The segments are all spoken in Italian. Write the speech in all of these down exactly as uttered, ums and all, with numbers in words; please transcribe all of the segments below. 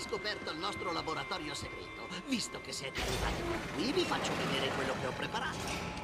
scoperto il nostro laboratorio segreto. Visto che siete arrivati qui, vi faccio vedere quello che ho preparato.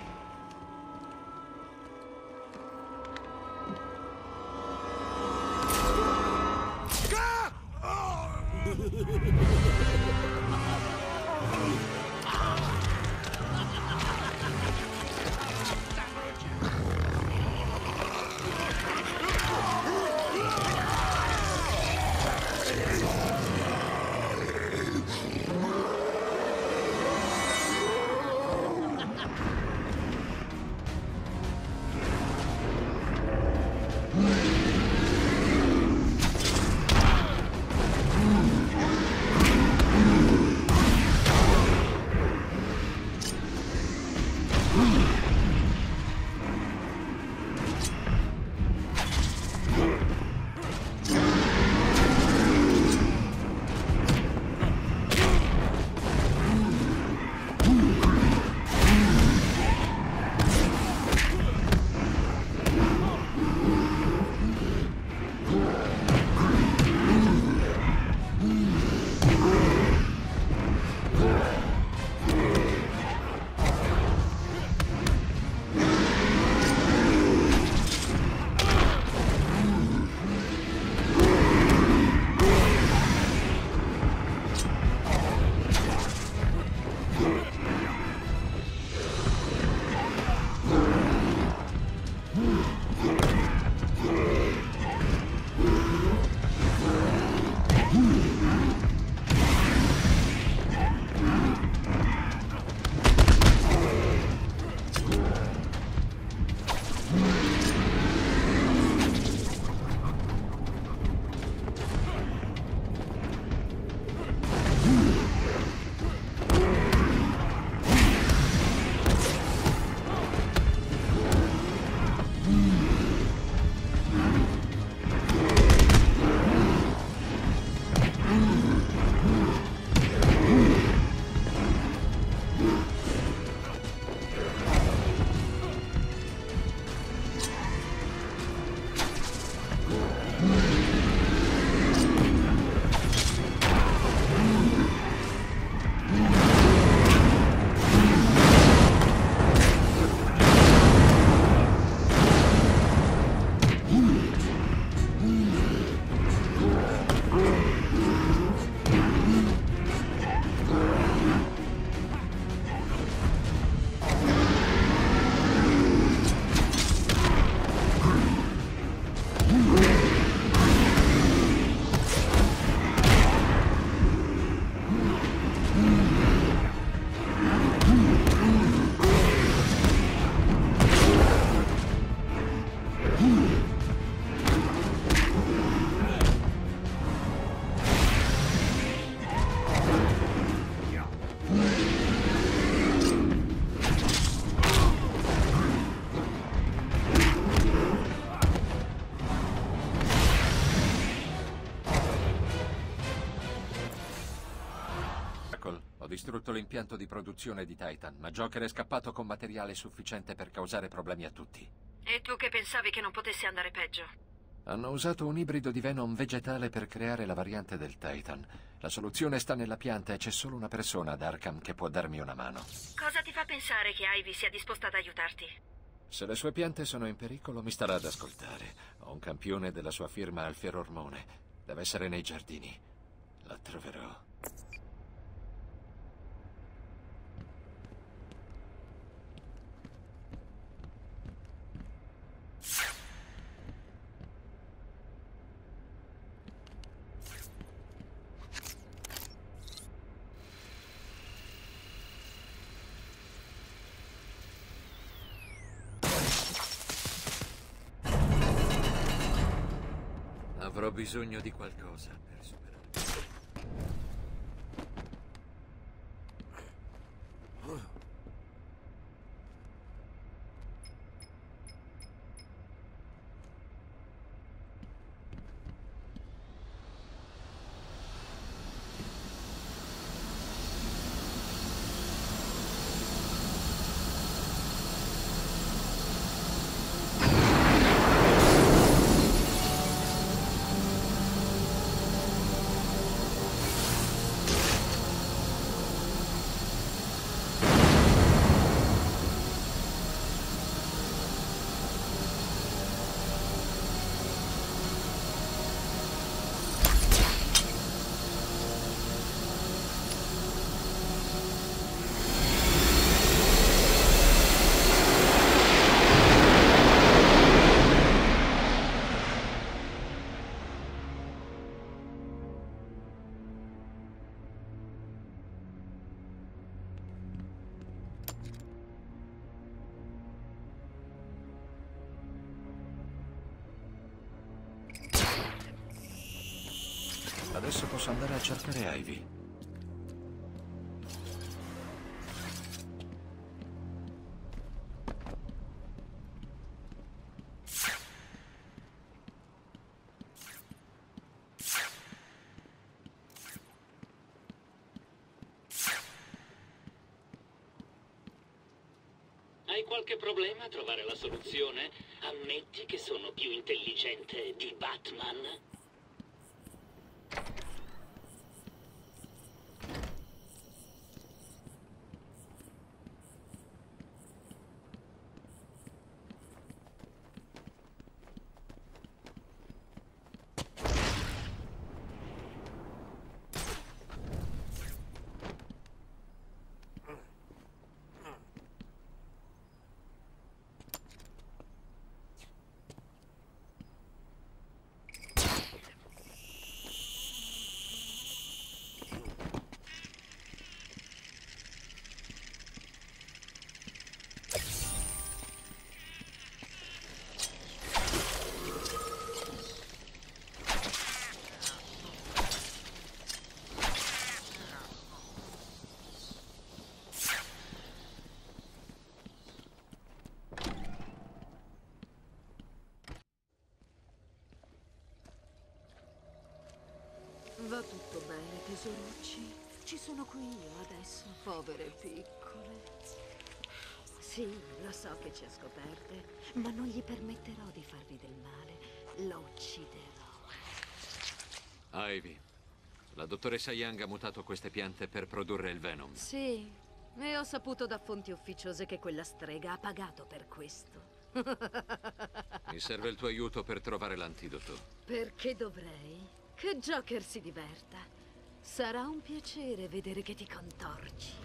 Ho distrutto l'impianto di produzione di Titan, ma Joker è scappato con materiale sufficiente per causare problemi a tutti. E tu che pensavi che non potesse andare peggio? Hanno usato un ibrido di Venom vegetale per creare la variante del Titan. La soluzione sta nella pianta e c'è solo una persona ad Arkham che può darmi una mano. Cosa ti fa pensare che Ivy sia disposta ad aiutarti? Se le sue piante sono in pericolo, mi starà ad ascoltare. Ho un campione della sua firma al Ferormone. Deve essere nei giardini. La troverò. Avrò bisogno di qualcosa per superare. adesso posso andare a cercare Ivy. Hai qualche problema a trovare la soluzione? Ammetti che sono più intelligente di Batman? Va tutto bene, tesorucci. Ci sono qui io adesso, povere piccole. Sì, lo so che ci ha scoperte, ma non gli permetterò di farvi del male. Lo ucciderò. Ivy, la dottoressa Young ha mutato queste piante per produrre il Venom. Sì, e ho saputo da fonti ufficiose che quella strega ha pagato per questo. Mi serve il tuo aiuto per trovare l'antidoto. Perché dovrei? Che Joker si diverta. Sarà un piacere vedere che ti contorci.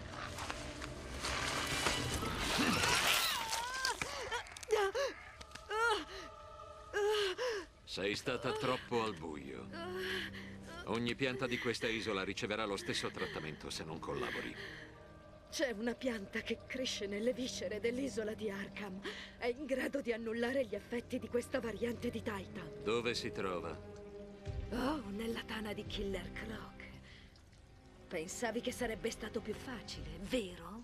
Sei stata troppo al buio. Ogni pianta di questa isola riceverà lo stesso trattamento se non collabori. C'è una pianta che cresce nelle viscere dell'isola di Arkham. È in grado di annullare gli effetti di questa variante di Titan. Dove si trova? Oh, nella tana di Killer Croc. Pensavi che sarebbe stato più facile, vero?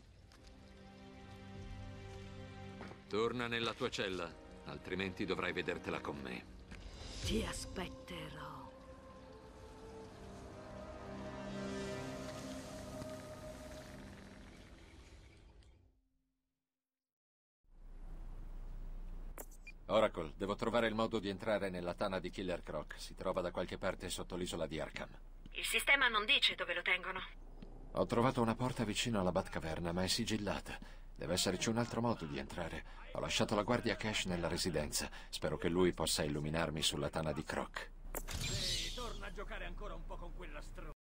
Torna nella tua cella, altrimenti dovrai vedertela con me. Ti aspetterò. Oracle, devo trovare il modo di entrare nella tana di Killer Croc. Si trova da qualche parte sotto l'isola di Arkham. Il sistema non dice dove lo tengono. Ho trovato una porta vicino alla Batcaverna, ma è sigillata. Deve esserci un altro modo di entrare. Ho lasciato la guardia Cash nella residenza. Spero che lui possa illuminarmi sulla tana di Croc. Ehi, torna a giocare ancora un po' con quella stronza.